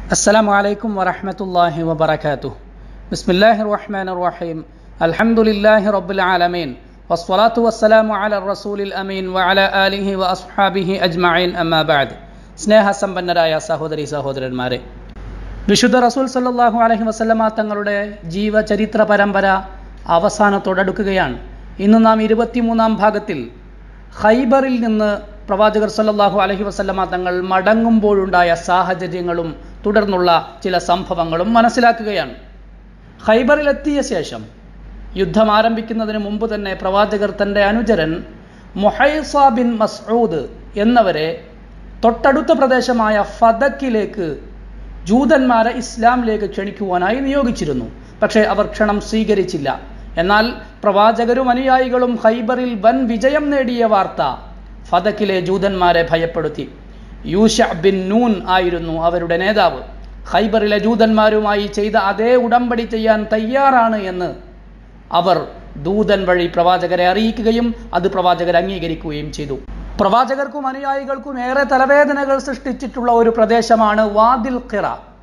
السلام عليكم ورحمة الله وبركاته. بسم الله الرحمن الرحيم. الحمد لله رب العالمين والصلاة والسلام على الرسول الأمين وعلى آله وأصحابه أجمعين أما بعد. സ്നേഹ സമ്പന്നരായ സഹോദരി സഹോദരന്മാരെ, വിശുദ്ധ റസൂൽ സല്ലല്ലാഹു അലൈഹി വസല്ലമ തങ്ങളുടെ ജീവചരിത്ര പരമ്പര അവസാനത്തോടടുക്കുകയാണ്. ഇന്ന് നാം 23-ാം ഭാഗത്തിൽ ഖൈബറിൽ നിന്ന് പ്രവാചകർ സല്ലല്ലാഹു അലൈഹി വസല്ലമ തങ്ങൾ മടങ്ങുമ്പോഴുണ്ടായ സാഹചര്യങ്ങളും തുടർന്നുള്ള ചില സംഭവങ്ങളും മനസ്സിലാക്കുകയാണ്. ഖൈബറിലെത്തിയ ശേഷം യുദ്ധം ആരംഭിക്കുന്നതിന് മുമ്പ് തന്നെ പ്രവാചകർ തൻ്റെ അനുചരൻ മുഹൈസ ബിൻ മസ്ഊദ് എന്നവരെ തൊട്ടടുത്ത പ്രദേശമായ ഫദക്കിലേക്ക് ജൂതന്മാരെ ഇസ്ലാമിലേക്ക് ക്ഷണിക്കുവാനായി നിയോഗിച്ചിരുന്നു. പക്ഷേ അവർ ക്ഷണം സ്വീകരിച്ചില്ല. എന്നാൽ പ്രവാചകരും അനുയായികളും ഖൈബറിൽ വൻ വിജയം നേടിയ വാർത്ത ഫദക്കിലെ ജൂതന്മാരെ ഭയപ്പെടുത്തി. യൂശ ബിൻ നൂൻ ആയിരുന്നു അവരുടെ നേതാവ്. ഖൈബറിലെ ജൂതന്മാരുമായി ചെയ്ത അതേ ഉടമ്പടി ചെയ്യാൻ തയ്യാറാണ് എന്ന് അവർ ദൂതൻ വഴി പ്രവാചകരെ അറിയിക്കുകയും അത് പ്രവാചകർ അംഗീകരിക്കുകയും ചെയ്തു. പ്രവാചകർക്കും അനുയായികൾക്കും ഏറെ തലവേദനകൾ സൃഷ്ടിച്ചിട്ടുള്ള ഒരു പ്രദേശമാണ് വാദിൽ ഖിറ.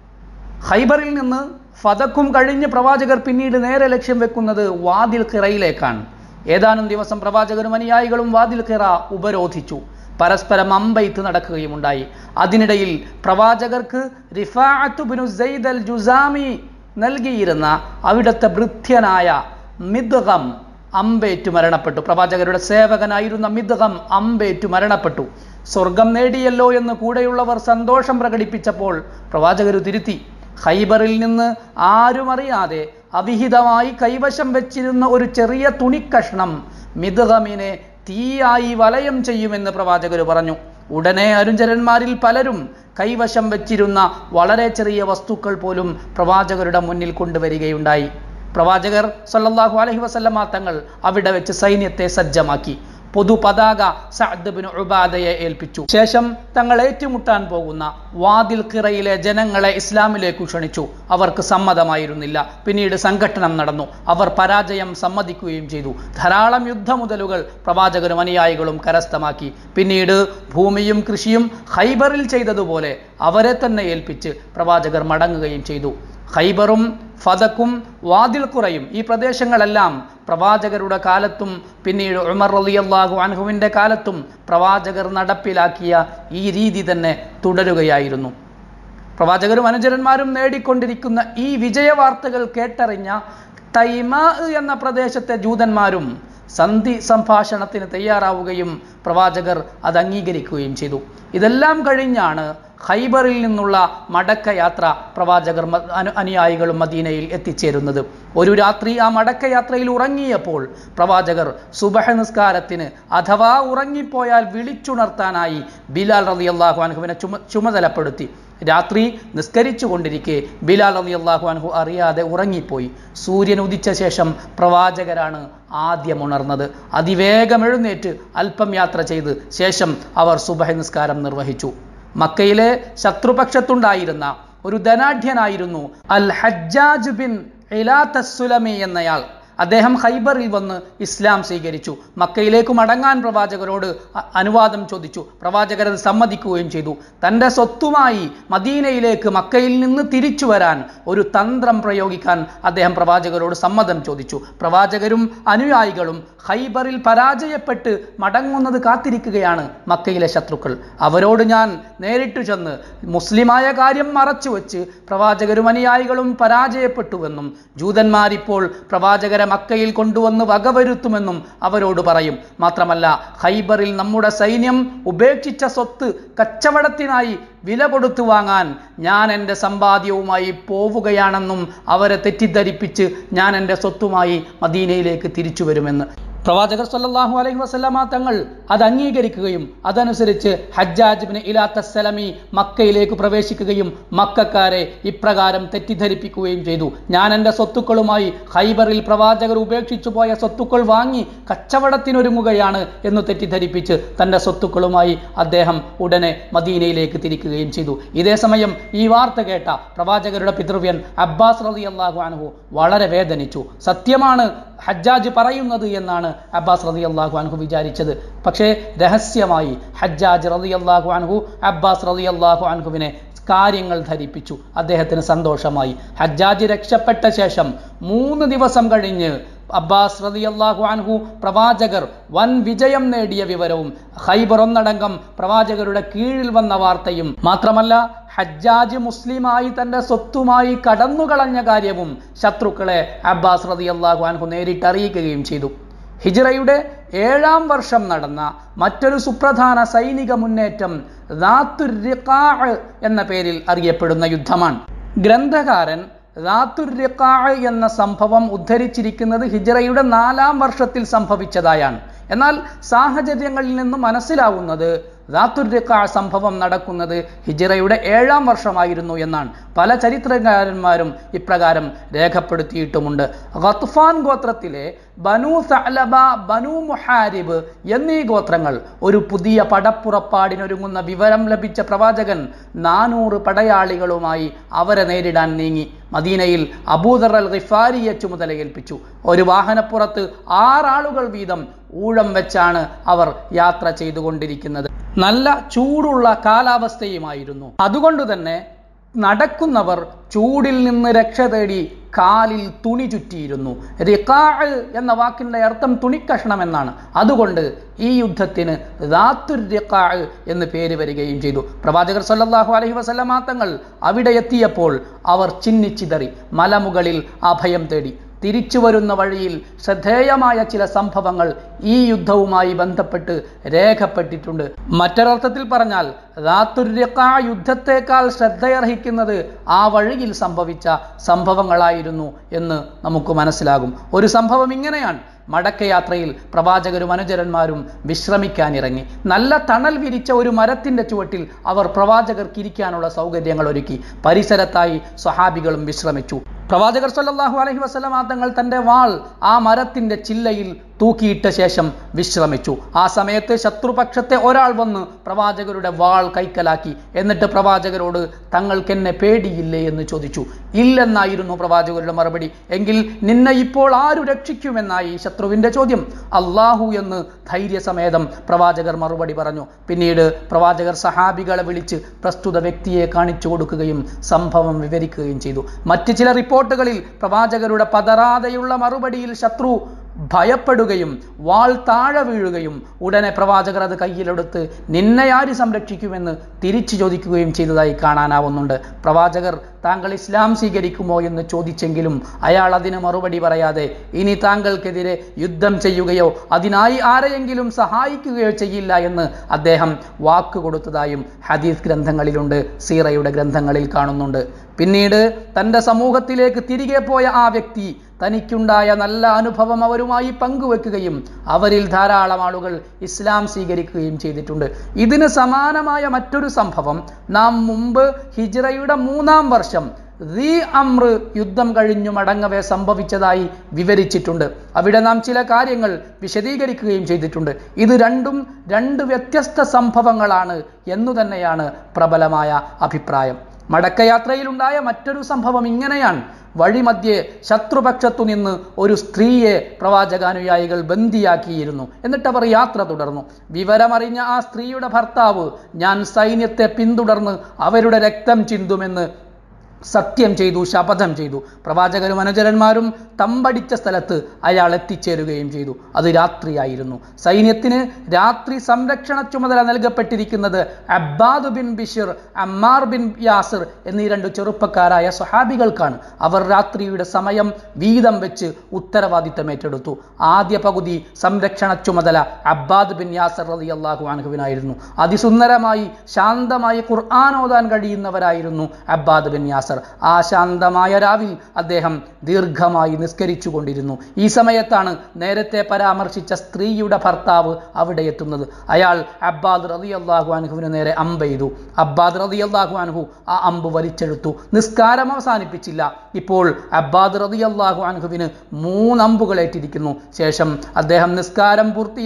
ഖൈബറിൽ നിന്ന് ഫദക്കും കഴിഞ്ഞ് പ്രവാചകർ പിന്നീട് നേരെ ലക്ഷ്യം വെക്കുന്നത് വാദിൽ ഖിറയിലേക്കാണ്. ഏതാനും ദിവസം പ്രവാചകരും അനുയായികളും വാദിൽ ഖിറ ഉപരോധിച്ചു. പരസ്പരം അമ്പെയ്ത്ത് നടക്കുകയുമുണ്ടായി. അതിനിടയിൽ പ്രവാചകർക്ക് റിഫാഅത്ത് ബിനു സൈദ് അൽ ജുസാമി നൽകിയിരുന്ന അവിടുത്തെ ഭൃത്യനായ മിദ്ഗം അമ്പേറ്റു മരണപ്പെട്ടു. പ്രവാചകരുടെ സേവകനായിരുന്ന മിദ്ഗം അമ്പേറ്റു മരണപ്പെട്ടു. സ്വർഗം നേടിയല്ലോ എന്ന് കൂടെയുള്ളവർ സന്തോഷം പ്രകടിപ്പിച്ചപ്പോൾ പ്രവാചകർ തിരുത്തി. ഖൈബറിൽ നിന്ന് ആരും അറിയാതെ അവിഹിതമായി കൈവശം വെച്ചിരുന്ന ഒരു ചെറിയ തുണിക്കഷ്ണം മിദ്ഗമിനെ തീയായി വലയം ചെയ്യുമെന്ന് പ്രവാചകർ പറഞ്ഞു. ഉടനെ അനുചരന്മാരിൽ പലരും കൈവശം വെച്ചിരുന്ന വളരെ ചെറിയ വസ്തുക്കൾ പോലും പ്രവാചകരുടെ മുന്നിൽ കൊണ്ടുവരികയുണ്ടായി. പ്രവാചകർ സല്ലല്ലാഹു അലൈഹി വസല്ലമ തങ്ങൾ അവിടെ വെച്ച് സൈന്യത്തെ സജ്ജമാക്കി. പൊതു പതാക സഅദ് ബിൻ ഉബാദയെ ഏൽപ്പിച്ചു. ശേഷം തങ്ങൾ ഏറ്റുമുട്ടാൻ പോകുന്ന വാദിൽ ഖിറയിലെ ജനങ്ങളെ ഇസ്ലാമിലേക്ക് ക്ഷണിച്ചു. അവർക്ക് സമ്മതമായിരുന്നില്ല. പിന്നീട് സംഘട്ടനം നടന്നു. അവർ പരാജയം സമ്മതിക്കുകയും ചെയ്തു. ധാരാളം യുദ്ധമുതലുകൾ പ്രവാചകരും അനുയായികളും കരസ്ഥമാക്കി. പിന്നീട് ഭൂമിയും കൃഷിയും ഖൈബറിൽ ചെയ്തതുപോലെ അവരെ തന്നെ ഏൽപ്പിച്ച് പ്രവാചകർ മടങ്ങുകയും ചെയ്തു. ഖൈബറും ഫദക്കും വാദിൽ ഖുറയും ഈ പ്രദേശങ്ങളെല്ലാം പ്രവാചകരുടെ കാലത്തും പിന്നീട് ഉമർ റളിയല്ലാഹു അൻഹുവിൻ്റെ കാലത്തും പ്രവാചകർ നടപ്പിലാക്കിയ ഈ രീതി തന്നെ തുടരുകയായിരുന്നു. പ്രവാചകരും അനുചരന്മാരും നേടിക്കൊണ്ടിരിക്കുന്ന ഈ വിജയവാർത്തകൾ കേട്ടറിഞ്ഞ തൈമാ എന്ന പ്രദേശത്തെ ജൂതന്മാരും സന്ധി സംഭാഷണത്തിന് തയ്യാറാവുകയും പ്രവാചകർ അത് അംഗീകരിക്കുകയും ചെയ്തു. ഇതെല്ലാം കഴിഞ്ഞാണ് ഖൈബറിൽ നിന്നുള്ള മടക്കയാത്ര പ്രവാചകർ അനുയായികളും മദീനയിൽ എത്തിച്ചേരുന്നത്. ഒരു രാത്രി ആ മടക്കയാത്രയിൽ ഉറങ്ങിയപ്പോൾ പ്രവാചകർ സുബഹ നിസ്കാരത്തിന് അഥവാ ഉറങ്ങിപ്പോയാൽ വിളിച്ചുണർത്താനായി ബിലാൽ റളിയല്ലാഹു അൻഹുവിനെ ചുമതലപ്പെടുത്തി. രാത്രി നിസ്കരിച്ചു കൊണ്ടിരിക്കെ ബിലാൽ റളിയല്ലാഹു അൻഹു അറിയാതെ ഉറങ്ങിപ്പോയി. സൂര്യൻ ഉദിച്ച ശേഷം പ്രവാചകരാണ് ആദ്യം ഉണർന്നത്. അതിവേഗം എഴുന്നേറ്റ് അല്പം യാത്ര ചെയ്ത് ശേഷം അവർ സുബഹ നിസ്കാരം നിർവഹിച്ചു. മക്കയിലെ ശത്രുപക്ഷത്തുണ്ടായിരുന്ന ഒരു ധനാഢ്യനായിരുന്നു അൽ ഹജ്ജാജ് ബിൻ ഇലാത്ത് അസ്സുലമി എന്നയാൾ. അദ്ദേഹം ഖൈബറിൽ വന്ന് ഇസ്ലാം സ്വീകരിച്ചു. മക്കയിലേക്ക് മടങ്ങാൻ പ്രവാചകരോട് അനുവാദം ചോദിച്ചു. പ്രവാചകർ അത് സമ്മതിക്കുകയും ചെയ്തു. തൻ്റെ സ്വത്തുമായി മദീനയിലേക്ക് മക്കയിൽ നിന്ന് തിരിച്ചു വരാൻ ഒരു തന്ത്രം പ്രയോഗിക്കാൻ അദ്ദേഹം പ്രവാചകരോട് സമ്മതം ചോദിച്ചു. പ്രവാചകരും അനുയായികളും ഖൈബറിൽ പരാജയപ്പെട്ട് മടങ്ങുന്നത് കാത്തിരിക്കുകയാണ് മക്കയിലെ ശത്രുക്കൾ. അവരോട് ഞാൻ നേരിട്ട് ചെന്ന് മുസ്ലിമായ കാര്യം മറച്ചു വെച്ച് പ്രവാചകരും അനുയായികളും പരാജയപ്പെട്ടുവെന്നും ജൂതന്മാരിപ്പോൾ പ്രവാചകരെ മക്കയിൽ കൊണ്ടുവന്ന് വകവരുത്തുമെന്നും അവരോട് പറയും. മാത്രമല്ല ഖൈബറിൽ നമ്മുടെ സൈന്യം ഉപേക്ഷിച്ച സ്വത്ത് കച്ചവടത്തിനായി വില കൊടുത്തു വാങ്ങാൻ ഞാൻ എൻ്റെ സമ്പാദ്യവുമായി പോവുകയാണെന്നും അവരെ തെറ്റിദ്ധരിപ്പിച്ച് ഞാൻ എൻ്റെ സ്വത്തുമായി മദീനയിലേക്ക് തിരിച്ചു വരുമെന്ന് പ്രവാചകർ സല്ലല്ലാഹു അലൈഹി വസല്ലമ തങ്ങൾ അത് അംഗീകരിക്കുകയും അതനുസരിച്ച് ഹജ്ജാജ് ബിൻ ഇലാത്ത് അസ്സലമി മക്കയിലേക്ക് പ്രവേശിക്കുകയും മക്കക്കാരെ ഇപ്രകാരം തെറ്റിദ്ധരിപ്പിക്കുകയും ചെയ്തു. ഞാൻ എൻ്റെ സ്വത്തുക്കളുമായി ഖൈബറിൽ പ്രവാചകർ ഉപേക്ഷിച്ചു പോയ സ്വത്തുക്കൾ വാങ്ങി കച്ചവടത്തിനൊരുങ്ങുകയാണ് എന്ന് തെറ്റിദ്ധരിപ്പിച്ച് തൻ്റെ സ്വത്തുക്കളുമായി അദ്ദേഹം ഉടനെ മദീനയിലേക്ക് തിരിക്കുകയും ചെയ്തു. ഇതേ സമയം ഈ വാർത്ത കേട്ട പ്രവാചകരുടെ പിതൃവ്യൻ അബ്ബാസ് റളിയല്ലാഹു അൻഹു വളരെ വേദനിച്ചു. സത്യമാണ് ഹജ്ജാജ് പറയുന്നത് എന്നാണ് അബ്ബാസ് റളിയല്ലാഹു അൻഹു വിചാരിച്ചത്. പക്ഷേ രഹസ്യമായി ഹജ്ജാജ് റളിയല്ലാഹു അൻഹു അബ്ബാസ് റളിയല്ലാഹു അൻഹുവിനെ കാര്യങ്ങൾ ധരിപ്പിച്ചു. അദ്ദേഹത്തിന് സന്തോഷമായി. ഹജ്ജാജ് രക്ഷപ്പെട്ട ശേഷം 3 ദിവസം കഴിഞ്ഞ് അബ്ബാസ് റളിയല്ലാഹു അൻഹു പ്രവാചകർ വൻ വിജയം നേടിയ വിവരവും ഖൈബർ ഒന്നടങ്കം പ്രവാചകരുടെ കീഴിൽ വന്ന വാർത്തയും മാത്രമല്ല ഹജ്ജാജ് മുസ്ലിമായി തന്റെ സ്വത്തുമായി കടന്നുകളഞ്ഞ കാര്യവും ശത്രുക്കളെ അബ്ബാസ് റളിയല്ലാഹു അൻഹു നേരിട്ട് അറിയിക്കുകയും ചെയ്തു. ഹിജ്റയുടെ 7-ാം വർഷം നടന്ന മറ്റൊരു സുപ്രധാന സൈനിക മുന്നേറ്റം ദാത്തുർ റിഖാഅ് എന്ന പേരിൽ അറിയപ്പെടുന്ന യുദ്ധമാണ്. ഗ്രന്ഥകാരൻ ദാത്തുർ റിഖാഅ് എന്ന സംഭവം ഉദ്ധരിച്ചിരിക്കുന്നത് ഹിജ്റയുടെ 4-ാം വർഷത്തിൽ സംഭവിച്ചതായാണ്. എന്നാൽ സാഹചര്യങ്ങളിൽ നിന്നും മനസ്സിലാവുന്നത് ദാത്തുർ റിഖാഅ് സംഭവം നടക്കുന്നത് ഹിജ്റയുടെ 7-ാം വർഷമായിരുന്നു എന്നാണ്. പല ചരിത്രകാരന്മാരും ഇപ്രകാരം രേഖപ്പെടുത്തിയിട്ടുമുണ്ട്. ഗത്ഫാൻ ഗോത്രത്തിലെ ബനു സഅലബ, ബനു മുഹാരിബ് എന്നീ ഗോത്രങ്ങൾ ഒരു പുതിയ പടപ്പുറപ്പാടിനൊരുങ്ങുന്ന വിവരം ലഭിച്ച പ്രവാചകൻ 400 പടയാളികളുമായി അവരെ നേരിടാൻ നീങ്ങി. മദീനയിൽ അബൂദർ അൽ ഗിഫാരിയെ ചുമതലയേൽപ്പിച്ചു. ഒരു വാഹനപ്പുറത്ത് 6 ആളുകൾ വീതം ഊഴം വെച്ചാണ് അവർ യാത്ര ചെയ്തുകൊണ്ടിരിക്കുന്നത്. നല്ല ചൂടുള്ള കാലാവസ്ഥയുമായിരുന്നു. അതുകൊണ്ട് തന്നെ നടക്കുന്നവർ ചൂടിൽ നിന്ന് രക്ഷ തേടി കാലിൽ തുണി ചുറ്റിയിരുന്നു. റിഖാഅ് എന്ന വാക്കിന്റെ അർത്ഥം തുണിക്കഷ്ണം എന്നാണ്. അതുകൊണ്ട് ഈ യുദ്ധത്തിന് ദാത്തുർ റിഖാഅ് എന്ന് പേര് വരികയും ചെയ്തു. പ്രവാചകർ സല്ലല്ലാഹു അലൈഹി വസല്ലമ തങ്ങൾ അവിടെ എത്തിയപ്പോൾ അവർ ചിന്നിച്ചിതറി മലമുകളിൽ അഭയം തേടി. തിരിച്ചു വരുന്ന വഴിയിൽ ശ്രദ്ധേയമായ ചില സംഭവങ്ങൾ ഈ യുദ്ധവുമായി ബന്ധപ്പെട്ട് രേഖപ്പെട്ടിട്ടുണ്ട്. മറ്റൊരർത്ഥത്തിൽ പറഞ്ഞാൽ ദാത്തുർ റിഖാഅ് യുദ്ധത്തെക്കാൾ ശ്രദ്ധയർഹിക്കുന്നത് ആ വഴിയിൽ സംഭവിച്ച സംഭവങ്ങളായിരുന്നു എന്ന് നമുക്ക് മനസ്സിലാകും. ഒരു സംഭവം ഇങ്ങനെയാണ്. മടക്കയാത്രയിൽ പ്രവാചകരും അനുചരന്മാരും വിശ്രമിക്കാനിറങ്ങി. നല്ല തണൽ വിരിച്ച ഒരു മരത്തിന്റെ ചുവട്ടിൽ അവർ പ്രവാചകർക്ക് ഇരിക്കാനുള്ള സൗകര്യങ്ങൾ ഒരുക്കി. പരിസരത്തായി സ്വഹാബികളും വിശ്രമിച്ചു. പ്രവാചകർ സല്ലല്ലാഹു അലൈഹി വസല്ലമ തങ്ങൾ തന്റെ വാൾ ആ മരത്തിന്റെ ചില്ലയിൽ തൂക്കിയിട്ട ശേഷം വിശ്രമിച്ചു. ആ സമയത്ത് ശത്രുപക്ഷത്തെ ഒരാൾ വന്ന് പ്രവാചകരുടെ വാൾ കൈക്കലാക്കി. എന്നിട്ട് പ്രവാചകരോട് തങ്ങൾക്കെന്നെ പേടിയില്ലേ എന്ന് ചോദിച്ചു. ഇല്ലെന്നായിരുന്നു പ്രവാചകരുടെ മറുപടി. എങ്കിൽ നിന്നെ ഇപ്പോൾ ആരു രക്ഷിക്കുമെന്നായി ശത്രുവിന്റെ ചോദ്യം. അല്ലാഹു എന്ന് ധൈര്യസമേതം പ്രവാചകർ മറുപടി പറഞ്ഞു. പിന്നീട് പ്രവാചകർ സഹാബികളെ വിളിച്ച് പ്രസ്തുത വ്യക്തിയെ കാണിച്ചു കൊടുക്കുകയും സംഭവം വിവരിക്കുകയും ചെയ്തു. മറ്റ് ചില റിപ്പോർട്ടുകളിൽ പ്രവാചകരുടെ പതറാതെയുള്ള മറുപടിയിൽ ശത്രു ഭയപ്പെടുകയും വാൾ താഴെ വീഴുകയും ഉടനെ പ്രവാചകർ അത് കയ്യിലെടുത്ത് നിന്നെ ആര് സംരക്ഷിക്കുമെന്ന് തിരിച്ചു ചോദിക്കുകയും ചെയ്തതായി കാണാനാവുന്നുണ്ട്. പ്രവാചകർ താങ്കൾ ഇസ്ലാം സ്വീകരിക്കുമോ എന്ന് ചോദിച്ചെങ്കിലും അയാൾ അതിന് മറുപടി പറയാതെ ഇനി താങ്കൾക്കെതിരെ യുദ്ധം ചെയ്യുകയോ അതിനായി ആരെയെങ്കിലും സഹായിക്കുകയോ ചെയ്യില്ല എന്ന് അദ്ദേഹം വാക്കുകൊടുത്തതായും ഹദീസ് ഗ്രന്ഥങ്ങളിലുണ്ട്, സീറയുടെ ഗ്രന്ഥങ്ങളിൽ കാണുന്നുണ്ട്. പിന്നീട് തൻ്റെ സമൂഹത്തിലേക്ക് തിരികെ പോയ ആ വ്യക്തി തനിക്കുണ്ടായ നല്ല അനുഭവം അവരുമായി പങ്കുവെക്കുകയും അവരിൽ ധാരാളം ആളുകൾ ഇസ്ലാം സ്വീകരിക്കുകയും ചെയ്തിട്ടുണ്ട്. ഇതിന് സമാനമായ മറ്റൊരു സംഭവം നാം മുമ്പ് ഹിജ്റയുടെ 3-ാം വർഷം അംർ യുദ്ധം കഴിഞ്ഞു മടങ്ങവേ സംഭവിച്ചതായി വിവരിച്ചിട്ടുണ്ട്. അവിടെ നാം ചില കാര്യങ്ങൾ വിശദീകരിക്കുകയും ചെയ്തിട്ടുണ്ട്. ഇത് രണ്ടും 2 വ്യത്യസ്ത സംഭവങ്ങളാണ് എന്നു തന്നെയാണ് പ്രബലമായ അഭിപ്രായം. മടക്കയാത്രയിലുണ്ടായ മറ്റൊരു സംഭവം ഇങ്ങനെയാണ്. വഴിമധ്യേ ശത്രുപക്ഷത്തു നിന്ന് ഒരു സ്ത്രീയെ പ്രവാചകാനുയായികൾ ബന്ദിയാക്കിയിരുന്നു. എന്നിട്ട് അവർ യാത്ര തുടർന്നു. വിവരമറിഞ്ഞ ആ സ്ത്രീയുടെ ഭർത്താവ് ഞാൻ സൈന്യത്തെ പിന്തുടർന്ന് അവരുടെ രക്തം ചിന്തുമെന്ന് സത്യം ചെയ്തു, ശപഥം ചെയ്തു. പ്രവാചകരും അനുചരന്മാരും തമ്പടിച്ച സ്ഥലത്ത് അയാൾ എത്തിച്ചേരുകയും ചെയ്തു. അത് രാത്രിയായിരുന്നു. സൈന്യത്തിന് രാത്രി സംരക്ഷണ ചുമതല നൽകപ്പെട്ടിരിക്കുന്നത് Abbad bin Bishr, Ammar bin Yasir എന്നീ 2 ചെറുപ്പക്കാരായ സ്വഹാബികൾക്കാണ്. അവർ രാത്രിയുടെ സമയം വീതം വെച്ച് ഉത്തരവാദിത്തം ഏറ്റെടുത്തു. ആദ്യ പകുതി സംരക്ഷണ ചുമതല അബ്ബാദ് ബിൻ യാസിർ റളിയല്ലാഹു അൻഹുവിനായിരുന്നു. അതിസുന്ദരമായി ശാന്തമായി ഖുർആൻ ഓതാൻ കഴിയുന്നവരായിരുന്നു അബ്ബാദ് ബിൻ യാസിർ. ആ ശാന്തമായ രാവിൽ അദ്ദേഹം ദീർഘമായി നിസ്കരിച്ചു കൊണ്ടിരുന്നു. ഈ സമയത്താണ് നേരത്തെ പരാമർശിച്ച സ്ത്രീയുടെ ഭർത്താവ് അവിടെ എത്തുന്നത്. അയാൾ അബ്ബാദ് റളിയല്ലാഹു അൻഹുവിന് നേരെ അമ്പെയ്തു. അബ്ബാദ് റളിയല്ലാഹു അൻഹു ആ അമ്പ് വലിച്ചെടുത്തു. നിസ്കാരം അവസാനിപ്പിച്ചില്ല. ഇപ്പോൾ അബ്ബാദ് റളിയല്ലാഹു അൻഹുവിന് 3 അമ്പുകൾ ഏറ്റിരിക്കുന്നു. ശേഷം അദ്ദേഹം നിസ്കാരം പൂർത്തിയാക്കി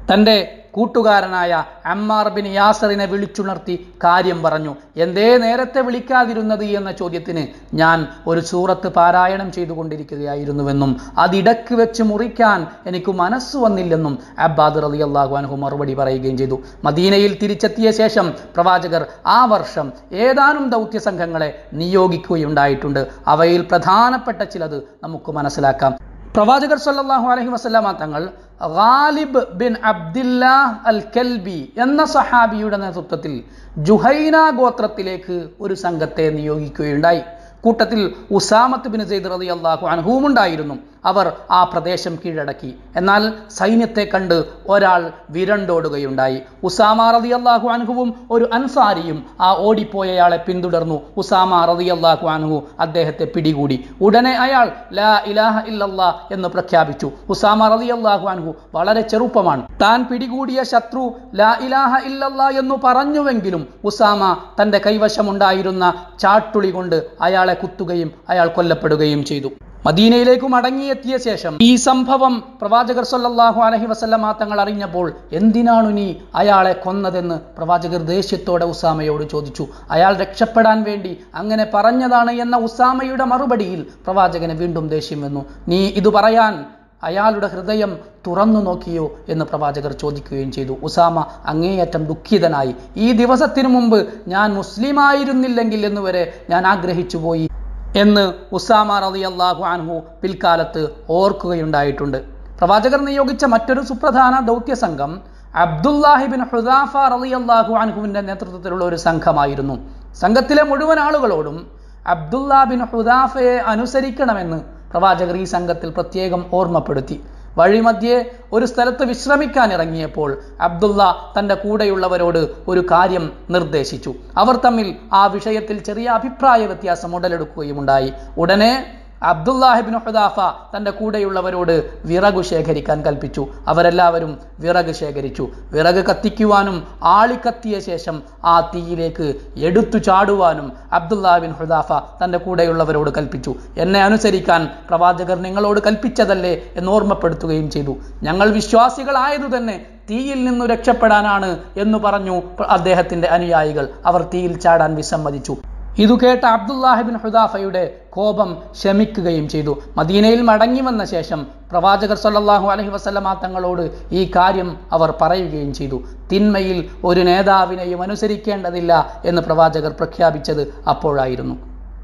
തൻ്റെ കൂട്ടുകാരനായ അമ്മാർ ബിൻ യാസറിനെ വിളിച്ചുണർത്തി കാര്യം പറഞ്ഞു. എന്തേ നേരത്തെ വിളിക്കാതിരുന്നത് എന്ന ചോദ്യത്തിന് ഞാൻ ഒരു സൂറത്ത് പാരായണം ചെയ്തുകൊണ്ടിരിക്കുകയായിരുന്നുവെന്നും അതിടക്ക് വെച്ച് മുറിക്കാൻ എനിക്ക് മനസ്സ് വന്നില്ലെന്നും അബ്ബാദ് റളിയല്ലാഹു അൻഹു മറുപടി പറയുകയും ചെയ്തു. മദീനയിൽ തിരിച്ചെത്തിയ ശേഷം പ്രവാചകർ ആ വർഷം ഏതാനും ദൗത്യ സംഘങ്ങളെ നിയോഗിക്കുകയുണ്ടായിട്ടുണ്ട്. അവയിൽ പ്രധാനപ്പെട്ട ചിലത് നമുക്ക് മനസ്സിലാക്കാം. പ്രവാചകർ സല്ലല്ലാഹു അലൈഹി വസല്ലമ തങ്ങൾ ഗാലിബ് ബിൻ അബ്ദില്ലാഹ് അൽ കൽബി എന്ന സഹാബിയുടെ നേതൃത്വത്തിൽ ജുഹൈന ഗോത്രത്തിലേക്ക് ഒരു സംഘത്തെ നിയോഗിക്കുകയുണ്ടായി. കൂട്ടത്തിൽ ഉസാമത്ത് ബിൻ സെയ്ദ് റളിയല്ലാഹു അൻഹുവും ഉണ്ടായിരുന്നു. അവർ ആ പ്രദേശം കീഴടക്കി. എന്നാൽ സൈന്യത്തെ കണ്ട് ഒരാൾ വിരണ്ടോടുകയുണ്ടായി. ഉസാമ റളിയല്ലാഹു അൻഹുവും ഒരു അൻസാരിയും ആ ഓടിപ്പോയയാളെ പിന്തുടർന്നു. ഉസാമ റളിയല്ലാഹു അൻഹു അദ്ദേഹത്തെ പിടികൂടി. ഉടനെ അയാൾ ലാ ഇലാഹ ഇല്ലല്ലാഹ് എന്ന് പ്രഖ്യാപിച്ചു. ഉസാമ റളിയല്ലാഹു അൻഹു വളരെ ചെറുപ്പമാണ്. താൻ പിടികൂടിയ ശത്രു ലാ ഇലാഹ ഇല്ലല്ലാഹ് എന്ന് പറഞ്ഞുവെങ്കിലും ഉസാമ തൻ്റെ കൈവശമുണ്ടായിരുന്ന ചാട്ടുളി കൊണ്ട് അയാളെ കുത്തുകയും അയാൾ കൊല്ലപ്പെടുകയും ചെയ്തു. മദീനയിലേക്ക് മടങ്ങിയെത്തിയ ശേഷം ഈ സംഭവം പ്രവാചകർ സല്ലല്ലാഹു അലൈഹി വസല്ലമ തങ്ങൾ അറിഞ്ഞപ്പോൾ എന്തിനാണു നീ അയാളെ കൊന്നതെന്ന് പ്രവാചകർ ദേഷ്യത്തോടെ ഉസാമയോട് ചോദിച്ചു. അയാൾ രക്ഷപ്പെടാൻ വേണ്ടി അങ്ങനെ പറഞ്ഞതാണ് എന്ന ഉസാമയുടെ മറുപടിയിൽ പ്രവാചകന് വീണ്ടും ദേഷ്യം വന്നു. നീ ഇത് പറയാൻ അയാളുടെ ഹൃദയം തുറന്നു നോക്കിയോ എന്ന് പ്രവാചകർ ചോദിക്കുകയും ചെയ്തു. ഉസാമ അങ്ങേയറ്റം ദുഃഖിതനായി. ഈ ദിവസത്തിനു മുമ്പ് ഞാൻ മുസ്ലിമായിരുന്നില്ലെങ്കിൽ എന്നുവരെ ഞാൻ ആഗ്രഹിച്ചു പോയി എന്ന് ഉസാമ റളിയല്ലാഹു അൻഹു പിൽക്കാലത്ത് ഓർക്കുകയുണ്ടായിട്ടുണ്ട്. പ്രവാചകർ നിയോഗിച്ച മറ്റൊരു സുപ്രധാന ദൗത്യ സംഘം അബ്ദുല്ലാഹി ബിൻ ഹുദാഫ റളിയല്ലാഹു അൻഹുവിൻ്റെ നേതൃത്വത്തിലുള്ള ഒരു സംഘമായിരുന്നു. സംഘത്തിലെ മുഴുവൻ ആളുകളോടും അബ്ദുല്ലാ ബിൻ ഹുദാഫയെ അനുസരിക്കണമെന്ന് പ്രവാചകർ ഈ സംഘത്തിൽ പ്രത്യേകം ഓർമ്മപ്പെടുത്തി. വഴിമധ്യേ ഒരു സ്ഥലത്ത് വിശ്രമിക്കാൻ ഇറങ്ങിയപ്പോൾ അബ്ദുള്ള തൻ്റെ കൂടെയുള്ളവരോട് ഒരു കാര്യം നിർദ്ദേശിച്ചു. അവർ തമ്മിൽ ആ വിഷയത്തിൽ ചെറിയ അഭിപ്രായ വ്യത്യാസം ഉടലെടുക്കുകയുമുണ്ടായി. ഉടനെ അബ്ദുല്ലാഹി ബിൻ ഹുദാഫ തൻ്റെ കൂടെയുള്ളവരോട് വിറകു ശേഖരിക്കാൻ കൽപ്പിച്ചു. അവരെല്ലാവരും വിറക് ശേഖരിച്ചു. വിറക് കത്തിക്കുവാനും ആളിക്കത്തിയ ശേഷം ആ തീയിലേക്ക് എടുത്തു ചാടുവാനും അബ്ദുല്ലാഹി ബിൻ ഹുദാഫ തൻ്റെ കൂടെയുള്ളവരോട് കൽപ്പിച്ചു. എന്നെ അനുസരിക്കാൻ പ്രവാചകർ നിങ്ങളോട് കൽപ്പിച്ചതല്ലേ എന്ന് ഓർമ്മപ്പെടുത്തുകയും ചെയ്തു. ഞങ്ങൾ വിശ്വാസികളായതു തന്നെ തീയിൽ നിന്നു രക്ഷപ്പെടാനാണ് എന്ന് പറഞ്ഞു അദ്ദേഹത്തിൻ്റെ അനുയായികൾ. അവർ തീയിൽ ചാടാൻ വിസമ്മതിച്ചു. ഇതു കേട്ട അബ്ദുല്ലാഹി ബിൻ ഹുദാഫയുടെ കോപം ശമിക്കുകയും ചെയ്തു. മദീനയിൽ മടങ്ങി വന്ന ശേഷം പ്രവാചകർ സല്ലല്ലാഹു അലൈഹി വസല്ലമ തങ്ങളോട് ഈ കാര്യം അവർ പറയുകയും ചെയ്തു. തിന്മയിൽ ഒരു നേതാവിനെയും അനുസരിക്കേണ്ടതില്ല എന്ന് പ്രവാചകർ പ്രഖ്യാപിച്ചത് അപ്പോഴായിരുന്നു.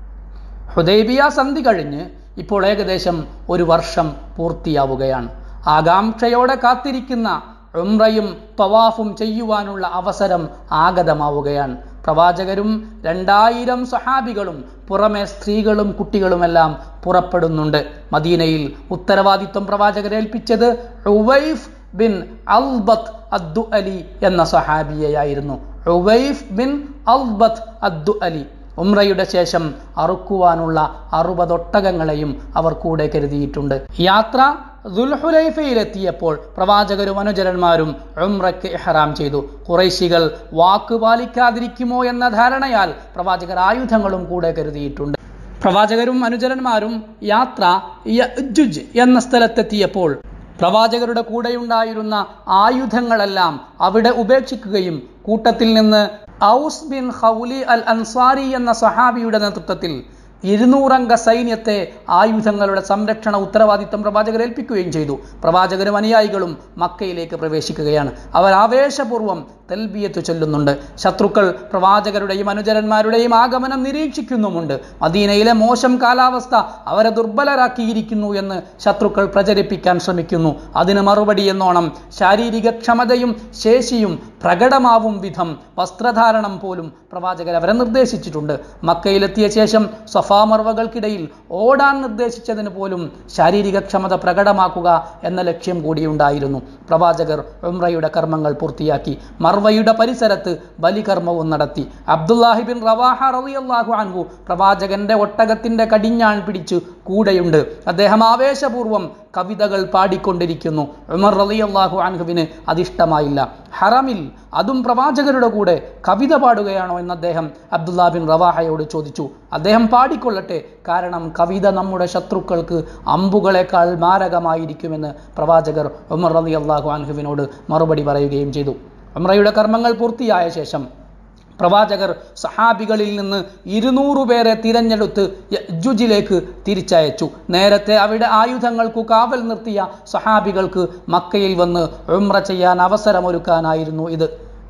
ഹുദൈബിയ സന്ധി കഴിഞ്ഞ് ഇപ്പോൾ ഏകദേശം ഒരു വർഷം പൂർത്തിയാവുകയാണ്. ആകാംക്ഷയോടെ കാത്തിരിക്കുന്ന ഉംറയും തവാഫും ചെയ്യുവാനുള്ള അവസരം ആഗതമാവുകയാണ്. പ്രവാചകരും 2000 സഹാബികളും പുറമെ സ്ത്രീകളും കുട്ടികളുമെല്ലാം പുറപ്പെടുന്നുണ്ട്. മദീനയിൽ ഉത്തരവാദിത്വം പ്രവാചകരേൽപ്പിച്ചത് ഉവൈഫ് ബിൻ അൽബത്ത് അദ്ദുഅലി എന്ന സഹാബിയെയായിരുന്നു. ഉവൈഫ് ബിൻ അൽബത്ത് അദ്ദുഅലി ഉംറയുടെ ശേഷം അറുക്കുവാനുള്ള 60 ഒട്ടകങ്ങളെയും അവർ കൂടെ കരുതിയിട്ടുണ്ട്. യാത്ര ദുൽഹുലൈഫയിലെത്തിയപ്പോൾ പ്രവാചകരും അനുചരന്മാരും ഉംറയ്ക്ക് ഇഹ്റാം ചെയ്തു. ഖുറൈശികൾ വാക്ക് പാലിക്കാതിരിക്കുമോ എന്ന ധാരണയാൽ പ്രവാചകർ ആയുധങ്ങളും കൂടെ കരുതിയിട്ടുണ്ട്. പ്രവാചകരും അനുചരന്മാരും യാത്ര യഅ്ജുജ് എന്ന സ്ഥലത്തെത്തിയപ്പോൾ പ്രവാചകരുടെ കൂടെയുണ്ടായിരുന്ന ആയുധങ്ങളെല്ലാം അവിടെ ഉപേക്ഷിക്കുകയും കൂട്ടത്തിൽ നിന്ന് ഔസ് ബിൻ ഖൗലി അൽ അൻസാരി എന്ന സഹാബിയുടെ നേതൃത്വത്തിൽ 200 അംഗ സൈന്യത്തെ ആയുധങ്ങളുടെ സംരക്ഷണ ഉത്തരവാദിത്തം പ്രവാചകർ ഏൽപ്പിക്കുകയും ചെയ്തു. പ്രവാചകരും അനുയായികളും മക്കയിലേക്ക് പ്രവേശിക്കുകയാണ്. അവർ ആവേശപൂർവ്വം തൽബിയത്ത് ചൊല്ലുന്നുണ്ട്. ശത്രുക്കൾ പ്രവാചകരുടെയും അനുചരന്മാരുടെയും ആഗമനം നിരീക്ഷിക്കുന്നുമുണ്ട്. മദീനയിലെ മോശം കാലാവസ്ഥ അവരെ ദുർബലരാക്കിയിരിക്കുന്നു എന്ന് ശത്രുക്കൾ പ്രചരിപ്പിക്കാൻ ശ്രമിക്കുന്നു. അതിന് മറുപടി എന്നോണം ശാരീരിക ക്ഷമതയും ശേഷിയും പ്രകടമാവും വിധം വസ്ത്രധാരണം പോലും പ്രവാചകർ അവരെ നിർദ്ദേശിച്ചിട്ടുണ്ട്. മക്കയിലെത്തിയ ശേഷം സഫാ മർവകൾക്കിടയിൽ ഓടാൻ നിർദ്ദേശിച്ചതിന് പോലും ശാരീരിക ക്ഷമത പ്രകടമാക്കുക എന്ന ലക്ഷ്യം കൂടിയുണ്ടായിരുന്നു. പ്രവാചകർ ഉംറയുടെ കർമ്മങ്ങൾ പൂർത്തിയാക്കി. മർവയുടെ പരിസരത്ത് ബലികർമ്മവും നടത്തി. അബ്ദുല്ലാഹി ബിൻ റവാഹ റളിയല്ലാഹു അൻഹു പ്രവാചകന്റെ ഒട്ടകത്തിന്റെ കടിഞ്ഞാൺ പിടിച്ച് കൂടെയുണ്ട്. അദ്ദേഹം ആവേശപൂർവ്വം കവിതകൾ പാടിക്കൊണ്ടിരിക്കുന്നു. ഉമർ റളിയല്ലാഹു അൻഹുവിന് അതിഷ്ടമായില്ല. ഹറമിൽ അതും പ്രവാചകരുടെ കൂടെ കവിത പാടുകയാണോ എന്ന് അദ്ദേഹം അബ്ദുല്ലാഹ് ബിൻ റവാഹയോട് ചോദിച്ചു. അദ്ദേഹം പാടിക്കൊള്ളട്ടെ, കാരണം കവിത നമ്മുടെ ശത്രുക്കൾക്ക് അമ്പുകളെക്കാൾ മാരകമായിരിക്കുമെന്ന് പ്രവാചകർ ഉമർ റളിയല്ലാഹു അൻഹുവിനോട് മറുപടി പറയുകയും ചെയ്തു. ഉംറയുടെ കർമ്മങ്ങൾ പൂർത്തിയായ ശേഷം പ്രവാചകർ സഹാബികളിൽ നിന്ന് 200 പേരെ തിരഞ്ഞെടുത്ത് യജ്ജുജിലേക്ക് തിരിച്ചയച്ചു. നേരത്തെ അവിടെ ആയുധങ്ങൾക്കു കാവൽ നിർത്തിയ സഹാബികൾക്ക് മക്കയിൽ വന്ന് ഉംറ ചെയ്യാൻ അവസരമൊരുക്കാനായിരുന്നു ഇത്.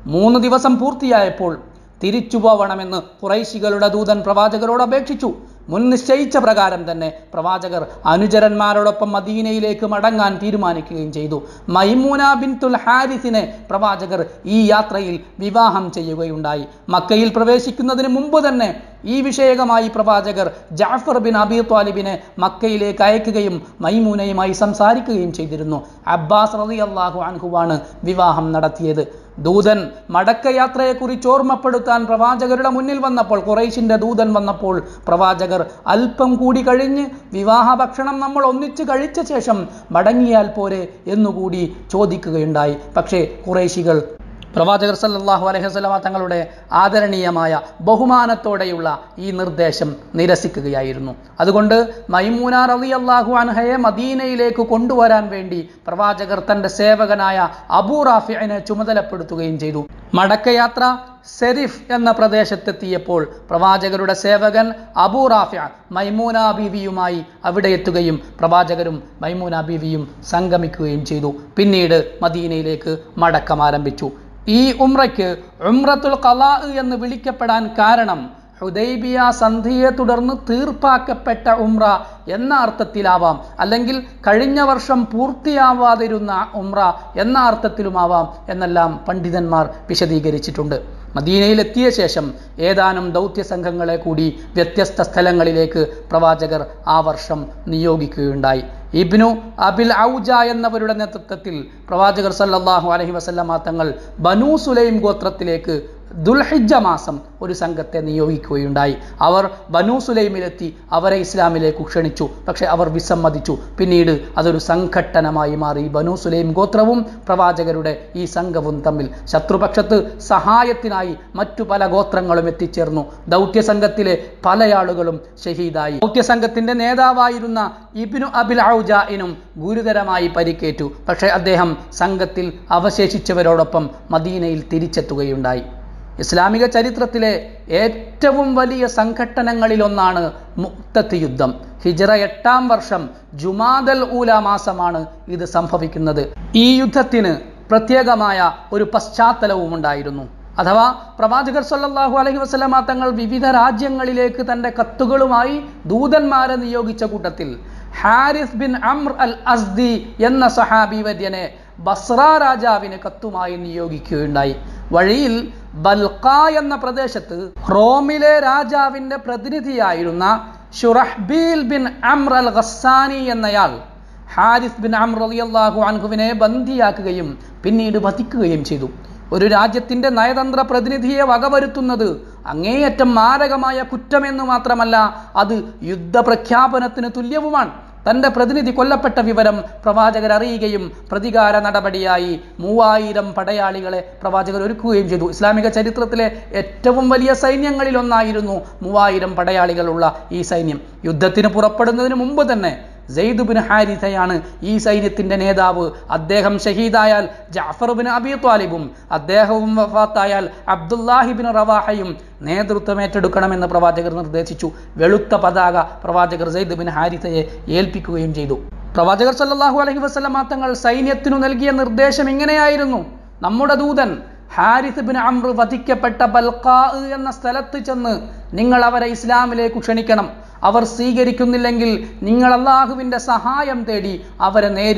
3 ദിവസം പൂർത്തിയായപ്പോൾ തിരിച്ചു പോവണമെന്ന് ഖുറൈശികളുടെ ദൂതൻ പ്രവാചകരോട് അപേക്ഷിച്ചു. മുൻ നിശ്ചയിച്ച പ്രകാരം തന്നെ പ്രവാചകർ അനുചരന്മാരോടൊപ്പം മദീനയിലേക്ക് മടങ്ങാൻ തീരുമാനിക്കുകയും ചെയ്തു. മൈമൂന ബിൻതുൽ ഹാരിസിനെ പ്രവാചകർ ഈ യാത്രയിൽ വിവാഹം ചെയ്യുകയുണ്ടായി. മക്കയിൽ പ്രവേശിക്കുന്നതിന് മുമ്പ് തന്നെ ഈ വിഷയകമായി പ്രവാചകർ ജഅഫർ ബിൻ അബി ത്വാലിബിനെ മക്കയിലേക്ക് അയക്കുകയും മൈമൂനയുമായി സംസാരിക്കുകയും ചെയ്തിരുന്നു. അബ്ബാസ് റളിയല്ലാഹു അൻഹുവാണ് വിവാഹം നടത്തിയത്. ദൂതൻ മടക്കയാത്രയെക്കുറിച്ച് ഓർമ്മപ്പെടുത്താൻ പ്രവാചകരുടെ മുന്നിൽ വന്നപ്പോൾ, ഖുറൈശിന്റെ ദൂതൻ വന്നപ്പോൾ പ്രവാചകർ അല്പം കൂടി കഴിഞ്ഞ് വിവാഹ ഭക്ഷണം നമ്മൾ ഒന്നിച്ച് കഴിച്ച ശേഷം മടങ്ങിയാൽ പോരെ എന്നുകൂടി ചോദിക്കുകയുണ്ടായി. പക്ഷേ ഖുറൈശികൾ പ്രവാചകർ സല്ലല്ലാഹു അലൈഹി വസല്ലമ തങ്ങളുടെ ആദരണീയമായ ബഹുമാനത്തോടെയുള്ള ഈ നിർദ്ദേശം നിരസിക്കുകയായിരുന്നു. അതുകൊണ്ട് മൈമൂന റളിയല്ലാഹു അൻഹയെ മദീനയിലേക്ക് കൊണ്ടുവരാൻ വേണ്ടി പ്രവാചകർ തൻ്റെ സേവകനായ അബൂ റാഫിഇനെ ചുമതലപ്പെടുത്തുകയും ചെയ്തു. മടക്കയാത്ര സെരിഫ് എന്ന പ്രദേശത്തെത്തിയപ്പോൾ പ്രവാചകരുടെ സേവകൻ അബൂ റാഫിഅ മൈമൂന ബീവിയുമായി അവിടെ എത്തുകയും പ്രവാചകരും മൈമൂന ബീവിയും സംഗമിക്കുകയും ചെയ്തു. പിന്നീട് മദീനയിലേക്ക് മടക്കം ആരംഭിച്ചു. ഈ ഉംറയ്ക്ക് ഉംറത്തുൽ ഖളാ എന്ന് വിളിക്കപ്പെടാൻ കാരണം ഹുദൈബിയ സന്ധിയെ തുടർന്ന് തീർപ്പാക്കപ്പെട്ട ഉംറ എന്ന അർത്ഥത്തിലാവാം, അല്ലെങ്കിൽ കഴിഞ്ഞ വർഷം പൂർത്തിയാവാതിരുന്ന ഉംറ എന്ന അർത്ഥത്തിലുമാവാം എന്നെല്ലാം പണ്ഡിതന്മാർ വിശദീകരിച്ചിട്ടുണ്ട്. മദീനയിലെത്തിയ ശേഷം ഏതാനും ദൗത്യ സംഘങ്ങളെ കൂടി വ്യത്യസ്ത സ്ഥലങ്ങളിലേക്ക് പ്രവാചകർ ആ വർഷം നിയോഗിക്കുകയുണ്ടായി. ഇബ്നു അബിൽ ഔജ എന്നവരുടെ നേതൃത്വത്തിൽ പ്രവാചകർ സല്ലല്ലാഹു അലൈഹി വസല്ലമ തങ്ങൾ ബനൂ സുലൈം ഗോത്രത്തിലേക്ക് ദുൽഹിജ്ജ മാസം ഒരു സംഘത്തെ നിയോഗിക്കുകയുണ്ടായി. അവർ ബനൂ സുലൈമിലെത്തി അവരെ ഇസ്ലാമിലേക്ക് ക്ഷണിച്ചു. പക്ഷെ അവർ വിസമ്മതിച്ചു. പിന്നീട് അതൊരു സംഘട്ടനമായി മാറി. ബനൂ സുലൈം ഗോത്രവും പ്രവാചകരുടെ ഈ സംഘവും തമ്മിൽ ശത്രുപക്ഷത്ത് സഹായത്തിനായി മറ്റു പല ഗോത്രങ്ങളും എത്തിച്ചേർന്നു. ദൗത്യ സംഘത്തിലെ പല ആളുകളും ഷഹീദായി. ദൗത്യ സംഘത്തിന്റെ നേതാവായിരുന്ന ഇബ്നു അബിൽ ഔജാഇനും ഗുരുതരമായി പരിക്കേറ്റു. പക്ഷേ അദ്ദേഹം സംഘത്തിൽ അവശേഷിച്ചവരോടൊപ്പം മദീനയിൽ തിരിച്ചെത്തുകയുണ്ടായി. ഇസ്ലാമിക ചരിത്രത്തിലെ ഏറ്റവും വലിയ സംഘട്ടനങ്ങളിലൊന്നാണ് മുഅ്തത്ത് യുദ്ധം. ഹിജ്റ 8-ാം വർഷം ജുമാദൽ ഊല മാസമാണ് ഇത് സംഭവിക്കുന്നത്. ഈ യുദ്ധത്തിന് പ്രത്യേകമായ ഒരു പശ്ചാത്തലവും ഉണ്ടായിരുന്നു. അഥവാ പ്രവാചകർ സല്ലല്ലാഹു അലൈഹി വസല്ലമ തങ്ങൾ വിവിധ രാജ്യങ്ങളിലേക്ക് തൻ്റെ കത്തുകളുമായി ദൂതന്മാരെ നിയോഗിച്ച കൂട്ടത്തിൽ Haris bin Amr al Azdi എന്ന സഹാബി വര്യനെ ബസ്ര രാജാവിന് കത്തുമായി നിയോഗിക്കുകയുണ്ടായി. വഴിയിൽ ബൽഖ എന്ന പ്രദേശത്ത് റോമിലെ രാജാവിൻ്റെ പ്രതിനിധിയായിരുന്ന ശുറഹ്ബീൽ ബിൻ അംർ അൽ ഗസ്സാനി എന്നയാൾ ഹാരിസ് ബിൻ അംർ റളിയല്ലാഹു അൻഹുവിനെ ബന്ദിയാക്കുകയും പിന്നീട് വധിക്കുകയും ചെയ്തു. ഒരു രാജ്യത്തിൻ്റെ നയതന്ത്ര പ്രതിനിധിയെ വകവരുത്തുന്നത് അങ്ങേയറ്റം മാരകമായ കുറ്റമെന്ന് മാത്രമല്ല, അത് യുദ്ധപ്രഖ്യാപനത്തിന് തുല്യവുമാണ്. തൻ്റെ പ്രതിനിധി കൊല്ലപ്പെട്ട വിവരം പ്രവാചകർ അറിയുകയും പ്രതികാര നടപടിയായി 3000 പടയാളികളെ പ്രവാചകർ ഒരുക്കുകയും ചെയ്തു. ഇസ്ലാമിക ചരിത്രത്തിലെ ഏറ്റവും വലിയ സൈന്യങ്ങളിലൊന്നായിരുന്നു 3000 പടയാളികളുള്ള ഈ സൈന്യം. യുദ്ധത്തിന് പുറപ്പെടുന്നതിന് മുമ്പ് തന്നെ സെയ്ദ് ബിൻ ഹാരിസയാണ് ഈ സൈന്യത്തിൻ്റെ നേതാവ്. അദ്ദേഹം ഷഹീദായാൽ ജഅഫർ ബിൻ അബി ത്വാലിബും അദ്ദേഹവും വഫാത്തായാൽ അബ്ദുല്ലാഹി ബിൻ റവാഹയും നേതൃത്വം ഏറ്റെടുക്കണമെന്ന് പ്രവാചകർ നിർദ്ദേശിച്ചു. വെളുത്ത പതാക പ്രവാചകർ സെയ്ദ് ബിൻ ഹാരിസയെ ഏൽപ്പിക്കുകയും ചെയ്തു. പ്രവാചകർ സല്ലല്ലാഹു അലൈഹി വസല്ലമ തങ്ങൾ സൈന്യത്തിനു നൽകിയ നിർദ്ദേശം ഇങ്ങനെയായിരുന്നു: നമ്മുടെ ദൂതൻ ഹാരിസ് ബിൻ അംർ വധിക്കപ്പെട്ട ബൽഖാ എന്ന സ്ഥലത്ത് ചെന്ന് നിങ്ങൾ അവരെ ഇസ്ലാമിലേക്ക് ക്ഷണിക്കണം. അവർ സ്വീകരിക്കുന്നില്ലെങ്കിൽ നിങ്ങൾ അള്ളാഹുവിൻ്റെ സഹായം തേടി അവരെ നേരിടണം.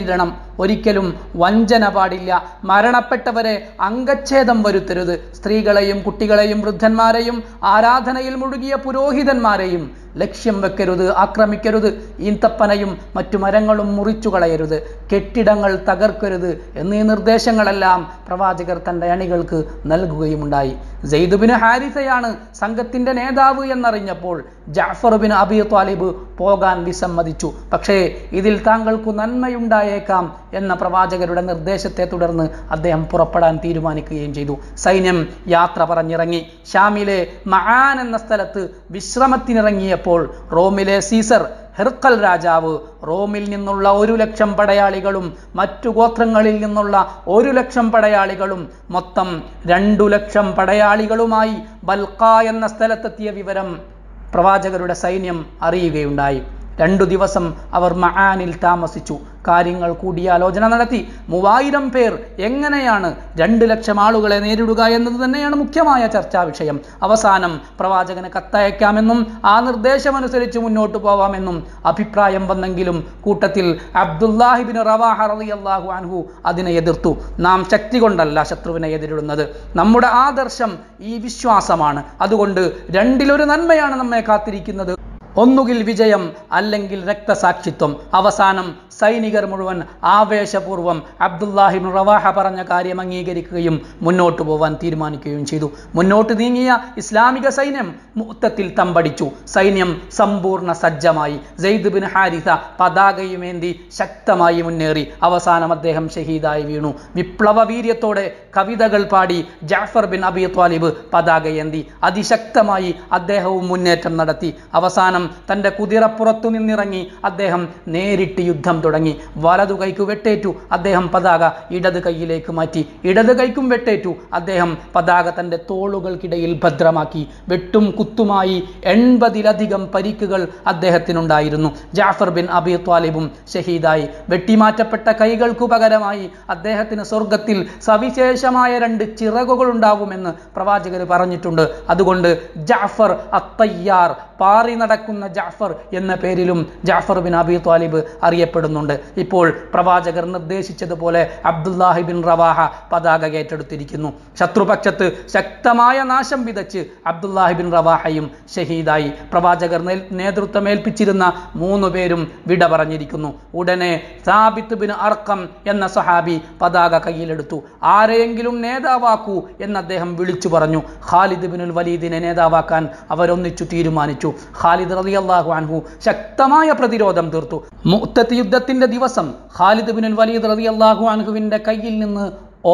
ഒരിക്കലും വഞ്ചന പാടില്ല. മരണപ്പെട്ടവരെ അംഗച്ഛേദം വരുത്തരുത്. സ്ത്രീകളെയും കുട്ടികളെയും വൃദ്ധന്മാരെയും ആരാധനയിൽ മുഴുകിയ പുരോഹിതന്മാരെയും ലക്ഷ്യം വെക്കരുത്, ആക്രമിക്കരുത്. ഈന്തപ്പനയും മറ്റു മരങ്ങളും മുറിച്ചു കളയരുത്, കെട്ടിടങ്ങൾ തകർക്കരുത് എന്നീ നിർദ്ദേശങ്ങളെല്ലാം പ്രവാചകർ തൻ്റെ അണികൾക്ക് നൽകുകയുമുണ്ടായി. സെയ്ദ് ബിൻ ഹാരിസയാണ് സംഘത്തിന്റെ നേതാവ് എന്നറിഞ്ഞപ്പോൾ ജഅഫർ ബിൻ അബി ത്വാലിബ് പോകാൻ വിസമ്മതിച്ചു. പക്ഷേ ഇതിൽ താങ്കൾക്കു നന്മയുണ്ടായേക്കാം എന്ന പ്രവാചകരുടെ നിർദ്ദേശത്തെ തുടർന്ന് അദ്ദേഹം പുറപ്പെടാൻ തീരുമാനിക്കുകയും ചെയ്തു. സൈന്യം യാത്ര പറഞ്ഞിറങ്ങി. ഷാമിലെ മആൻ എന്ന സ്ഥലത്ത് വിശ്രമത്തിനിറങ്ങിയപ്പോൾ റോമിലെ സീസർ ഹെർക്കൽ രാജാവ് റോമിൽ നിന്നുള്ള 100,000 പടയാളികളും മറ്റു ഗോത്രങ്ങളിൽ നിന്നുള്ള 100,000 പടയാളികളും മൊത്തം 2,00,000 പടയാളികളുമായി ബൽഖ എന്ന സ്ഥലത്തെത്തിയ വിവരം പ്രവാചകരുടെ സൈന്യം അറിയുകയുണ്ടായി. 2 ദിവസം അവർ മആനിൽ താമസിച്ചു. കാര്യങ്ങൾ കൂടിയാലോചന നടത്തി. 3000 പേർ എങ്ങനെയാണ് 2,00,000 ആളുകളെ നേരിടുക എന്നത് തന്നെയാണ് മുഖ്യമായ ചർച്ചാ വിഷയം. അവസാനം പ്രവാചകന് കത്തയക്കാമെന്നും ആ നിർദ്ദേശമനുസരിച്ച് മുന്നോട്ട് പോവാമെന്നും അഭിപ്രായം വന്നെങ്കിലും കൂട്ടത്തിൽ അബ്ദുല്ലാഹി ബിൻ റവാഹ റളിയല്ലാഹു അൻഹു അതിനെ എതിർത്തു. നാം ശക്തി കൊണ്ടല്ല ശത്രുവിനെ എതിരിടുന്നത്, നമ്മുടെ ആദർശം ഈ വിശ്വാസമാണ്. അതുകൊണ്ട് 2-1 നന്മയാണ് നമ്മെ കാത്തിരിക്കുന്നത്, ഒന്നുകിൽ വിജയം അല്ലെങ്കിൽ രക്തസാക്ഷിത്വം. അവസാനം സൈനികർ മുഴുവൻ ആവേശപൂർവ്വം അബ്ദുല്ലാഹി ബിൻ റവാഹ പറഞ്ഞ കാര്യം അംഗീകരിക്കുകയും മുന്നോട്ട് പോവാൻ തീരുമാനിക്കുകയും ചെയ്തു. മുന്നോട്ട് നീങ്ങിയ ഇസ്ലാമിക സൈന്യം മുഅ്തത്തിൽ തമ്പടിച്ചു. സൈന്യം സമ്പൂർണ്ണ സജ്ജമായി. സെയ്ദ് ബിൻ ഹാരിസ പതാകയുമേന്തി ശക്തമായി മുന്നേറി. അവസാനം അദ്ദേഹം ഷഹീദായി വീണു. വിപ്ലവ വീര്യത്തോടെ കവിതകൾ പാടി ജഅഫർ ബിൻ അബി ത്വാലിബ് പതാകയേന്തി. അതിശക്തമായി അദ്ദേഹവും മുന്നേറ്റം നടത്തി. അവസാനം തന്റെ കുതിരപ്പുറത്തു നിന്നിറങ്ങി അദ്ദേഹം നേരിട്ട് യുദ്ധം തുടങ്ങി. വലതു കൈക്ക് വെട്ടേറ്റു. അദ്ദേഹം പതാക ഇടത് കൈയിലേക്ക് മാറ്റി. ഇടത് കൈക്കും വെട്ടേറ്റു. അദ്ദേഹം പതാക തന്റെ തോളുകൾക്കിടയിൽ ഭദ്രമാക്കി. വെട്ടും കുത്തുമായി 80-ലധികം പരിക്കുകൾ അദ്ദേഹത്തിനുണ്ടായിരുന്നു. ജഅഫർ ബിൻ അബി ത്വാലിബും ഷഹീദായി. വെട്ടിമാറ്റപ്പെട്ട കൈകൾക്കു പകരമായി അദ്ദേഹത്തിന് സ്വർഗത്തിൽ സവിശേഷമായ 2 ചിറകുകൾ ഉണ്ടാവുമെന്ന് പ്രവാചകർ പറഞ്ഞിട്ടുണ്ട്. അതുകൊണ്ട് ജഅഫർ അത്തയ്യാർ, പാറി നടക്കുന്ന ജഅഫർ എന്ന പേരിലും ജഅഫർ ബിൻ അബി ത്വാലിബ് അറിയപ്പെടുന്നുണ്ട്. ഇപ്പോൾ പ്രവാചകർ നിർദ്ദേശിച്ചതുപോലെ അബ്ദുല്ലാഹി ബിൻ റവാഹ പതാക ഏറ്റെടുത്തിരിക്കുന്നു. ശത്രുപക്ഷത്ത് ശക്തമായ നാശം വിതച്ച് അബ്ദുല്ലാഹി ബിൻ റവാഹയും ഷഹീദായി. പ്രവാചകർ നേതൃത്വമേൽപ്പിച്ചിരുന്ന 3 പേരും വിട പറഞ്ഞിരിക്കുന്നു. ഉടനെ സാബിത്ത് ബിൻ അർഖം എന്ന സഹാബി പതാക കയ്യിലെടുത്തു. ആരെയെങ്കിലും നേതാവാക്കൂ എന്ന് അദ്ദേഹം വിളിച്ചു പറഞ്ഞു. ഖാലിദ് ബിനുൽ വലീദിനെ നേതാവാക്കാൻ അവരൊന്നിച്ചു തീരുമാനിച്ചു. ഖാലിദ് റളിയല്ലാഹു അൻഹു ശക്തമായ പ്രതിരോധം തീർത്തു. മുഅ്തത്ത് യുദ്ധത്തിന്റെ ദിവസം ഖാലിദ് ബിനുൽ വലീദ് റളിയല്ലാഹു അൻഹുവിന്റെ കയ്യിൽ നിന്ന്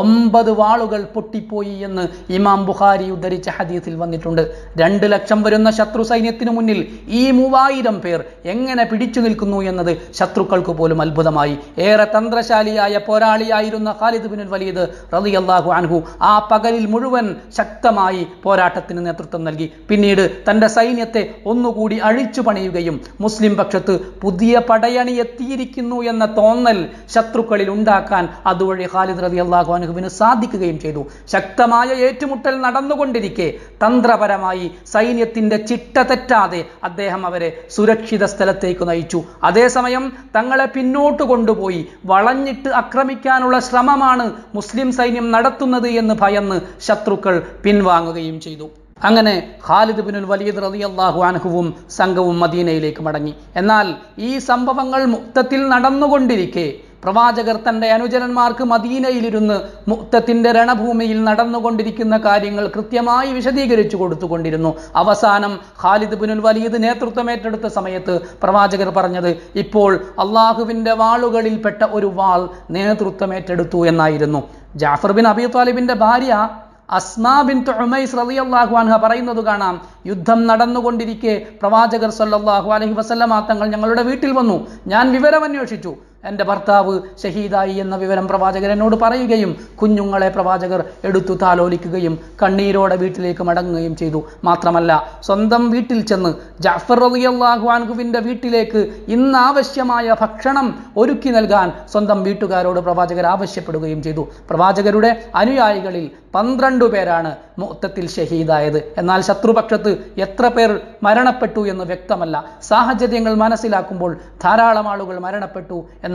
9 വാളുകൾ പൊട്ടിപ്പോയി എന്ന് ഇമാം ബുഖാരി ഉദ്ധരിച്ച ഹദീസിൽ വന്നിട്ടുണ്ട്. 2,00,000 വരുന്ന ശത്രു സൈന്യത്തിനു മുന്നിൽ ഈ 3000 പേർ എങ്ങനെ പിടിച്ചു നിൽക്കുന്നു എന്നത് ശത്രുക്കൾക്ക് പോലും അത്ഭുതമായി. ഏറെ തന്ത്രശാലിയായ പോരാളിയായിരുന്ന ഖാലിദ് ബിനുൽ വലീദ് റളിയല്ലാഹു അൻഹു ആ പകലിൽ മുഴുവൻ ശക്തമായി പോരാട്ടത്തിന് നേതൃത്വം നൽകി. പിന്നീട് തന്റെ സൈന്യത്തെ ഒന്നുകൂടി അഴിച്ചു പണിയുകയും മുസ്ലിം പക്ഷത്ത് പുതിയ പടയണി എത്തിയിരിക്കുന്നു എന്ന തോന്നൽ ശത്രുക്കളിൽ ഉണ്ടാക്കാൻ അതുവഴി ഖാലിദ് റളിയല്ലാഹു അൻഹുവിന് സാധിക്കുകയും ചെയ്തു. ശക്തമായ ഏറ്റുമുട്ടൽ നടന്നുകൊണ്ടിരിക്കെ തന്ത്രപരമായി സൈന്യത്തിന്റെ ചിട്ട തെറ്റാതെ അദ്ദേഹം അവരെ സുരക്ഷിത സ്ഥലത്തേക്ക് നയിച്ചു. അതേസമയം തങ്ങളെ പിന്നോട്ട് കൊണ്ടുപോയി വളഞ്ഞിട്ട് ആക്രമിക്കാനുള്ള ശ്രമമാണ് മുസ്ലിം സൈന്യം നടത്തുന്നത് എന്ന് ഭയന്ന് ശത്രുക്കൾ പിൻവാങ്ങുകയും ചെയ്തു. അങ്ങനെ ഖാലിദ് ബിനുൽ വലീദ് റളിയല്ലാഹു അൻഹുവും സംഘവും മദീനയിലേക്ക് മടങ്ങി. എന്നാൽ ഈ സംഭവങ്ങൾ മുഅ്തത്തിൽ നടന്നുകൊണ്ടിരിക്കെ പ്രവാചകർ തന്റെ അനുചരന്മാർക്ക് മദീനയിലിരുന്ന് മുഅ്തത്തിന്റെ രണഭൂമിയിൽ നടന്നുകൊണ്ടിരിക്കുന്ന കാര്യങ്ങൾ കൃത്യമായി വിശദീകരിച്ചു കൊടുത്തുകൊണ്ടിരുന്നു. അവസാനം ഖാലിദ് ബിനുൽ വലീദ് നേതൃത്വമേറ്റെടുത്ത സമയത്ത് പ്രവാചകർ പറഞ്ഞത്, ഇപ്പോൾ അള്ളാഹുവിന്റെ വാളുകളിൽപ്പെട്ട ഒരു വാൾ നേതൃത്വമേറ്റെടുത്തു എന്നായിരുന്നു. ജഅഫർ ബിൻ അബി ത്വാലിബിന്റെ ഭാര്യ അസ്മാ ബിൻത് ഉമൈസ് റളിയല്ലാഹു അൻഹ പറയുന്നത് കാണാം, യുദ്ധം നടന്നുകൊണ്ടിരിക്കെ പ്രവാചകർ സല്ലല്ലാഹു അലൈഹി വസല്ലമ തങ്ങൾ ഞങ്ങളുടെ വീട്ടിൽ വന്നു. ഞാൻ വിവരം അന്വേഷിച്ചു. എൻ്റെ ഭർത്താവ് ഷഹീദായി എന്ന വിവരം പ്രവാചകർ എന്നോട് പറയുകയും കുഞ്ഞുങ്ങളെ പ്രവാചകർ എടുത്തു താലോലിക്കുകയും കണ്ണീരോടെ വീട്ടിലേക്ക് മടങ്ങുകയും ചെയ്തു. മാത്രമല്ല സ്വന്തം വീട്ടിൽ ചെന്ന് ജഅഫർ റളിയല്ലാഹു അൻഹുവിൻ്റെ വീട്ടിലേക്ക് ഇന്നാവശ്യമായ ഭക്ഷണം ഒരുക്കി നൽകാൻ സ്വന്തം വീട്ടുകാരോട് പ്രവാചകർ ആവശ്യപ്പെടുകയും ചെയ്തു. പ്രവാചകരുടെ അനുയായികളിൽ 12 പേരാണ് മുഅ്തത്തിൽ ഷഹീദായത്. എന്നാൽ ശത്രുപക്ഷത്ത് എത്ര പേർ മരണപ്പെട്ടു എന്ന് വ്യക്തമല്ല. സാഹചര്യങ്ങൾ മനസ്സിലാക്കുമ്പോൾ ധാരാളം ആളുകൾ മരണപ്പെട്ടു എന്ന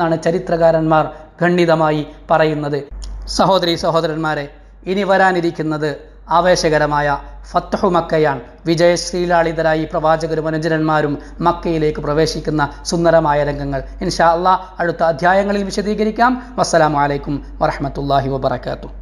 എന്നാണ് ചരിത്രകാരന്മാർ ഖണ്ഡിതമായി പറയുന്നത്. സഹോദരീ സഹോദരന്മാരെ, ഇനി വരാനിരിക്കുന്നത് ആവേശകരമായ ഫത്ഹു മക്കയാണ്. വിജയശ്രീലാളിതരായി പ്രവാചകരും അനുചരന്മാരും മക്കയിലേക്ക് പ്രവേശിക്കുന്ന സുന്ദരമായ രംഗങ്ങൾ ഇൻഷാ അല്ലാഹ് അടുത്ത അധ്യായങ്ങളിൽ വിശദീകരിക്കാം. വസ്സലാമു അലൈക്കും വറഹ്മത്തുള്ളാഹി വബറകാതുഹു.